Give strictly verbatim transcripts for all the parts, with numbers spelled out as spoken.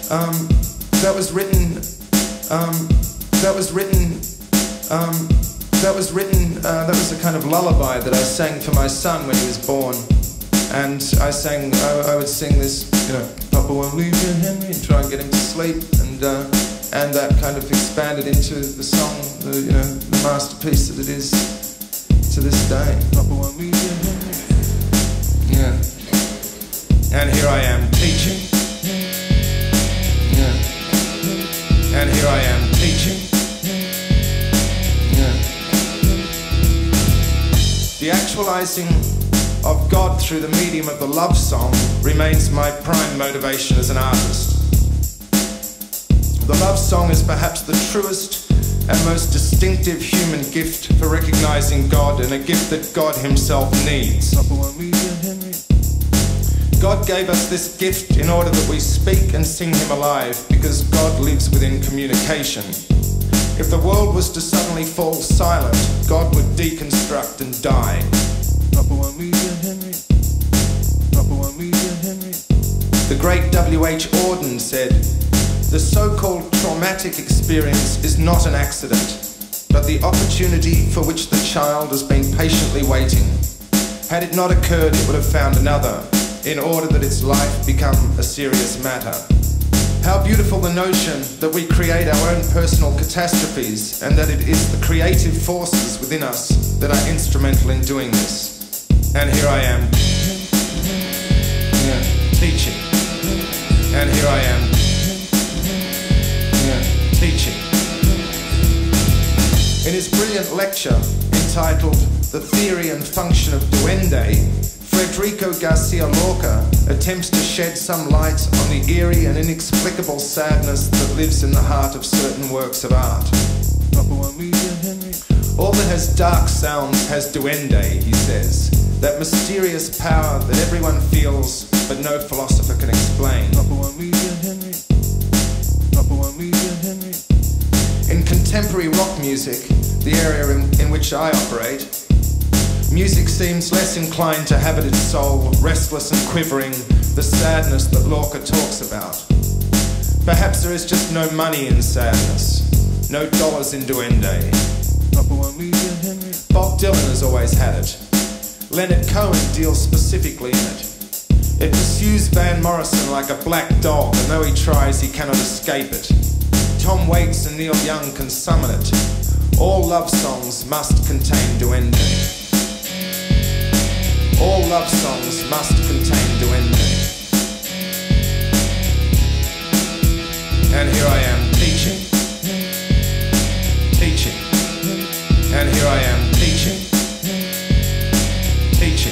um, that was written, um, that was written, um, that was written, uh, that was a kind of lullaby that I sang for my son when he was born. And I sang, I, I would sing this, you know, Papa won't leave you, Henry, and try and get him to sleep. And, uh, and that kind of expanded into the song, the, you know, the masterpiece that it is to this day. Papa won't leave you, Henry. Yeah. And here I am teaching. Yeah. And here I am teaching. Yeah. The actualizing of God through the medium of the love song remains my prime motivation as an artist. The love song is perhaps the truest and most distinctive human gift for recognizing God, and a gift that God himself needs. God gave us this gift in order that we speak and sing him alive, because God lives within communication. If the world was to suddenly fall silent, God would deconstruct and die. The great W H Auden said, "The so-called traumatic experience is not an accident, but the opportunity for which the child has been patiently waiting. Had it not occurred, it would have found another, in order that its life become a serious matter." How beautiful the notion that we create our own personal catastrophes, and that it is the creative forces within us that are instrumental in doing this. And here I am, yeah, teaching. And here I am, yeah, teaching. In his brilliant lecture entitled "The Theory and Function of Duende," Federico Garcia Lorca attempts to shed some light on the eerie and inexplicable sadness that lives in the heart of certain works of art. All that has dark sounds has duende, he says, that mysterious power that everyone feels but no philosopher can explain. In contemporary rock music, the area in, in which I operate, music seems less inclined to habit its soul, restless and quivering, the sadness that Lorca talks about. Perhaps there is just no money in sadness, no dollars in duende. Bob Dylan has always had it. Leonard Cohen deals specifically in it. It pursues Van Morrison like a black dog, and though he tries, he cannot escape it. Tom Waits and Neil Young can summon it. All love songs must contain duende. All love songs must contain duende. And here I am teaching, teaching. And here I am teaching, teaching.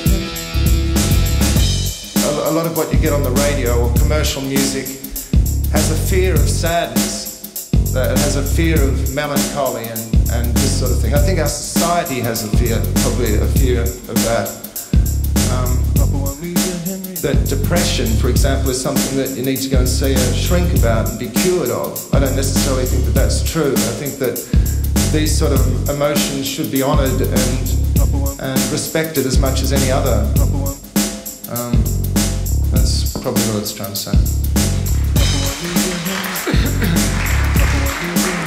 A, a lot of what you get on the radio or commercial music has a fear of sadness, that it has a fear of melancholy and, and this sort of thing. I think our society has a fear, probably a fear of that. Um, that depression, for example, is something that you need to go and see a shrink about and be cured of. I don't necessarily think that that's true. I think that these sort of emotions should be honoured and, and respected as much as any other. Um, that's probably what it's trying to say.